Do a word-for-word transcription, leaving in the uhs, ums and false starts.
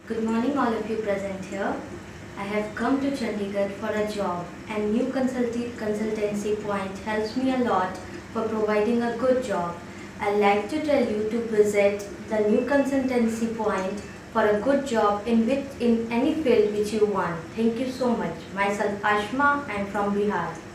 Good morning, all of you present here. I have come to Chandigarh for a job, and new consulti- consultancy point helps me a lot for providing a good job. I'd like to tell you to visit the new consultancy point for a good job in which in any field which you want. Thank you so much. Myself Ashma, I'm from Bihar.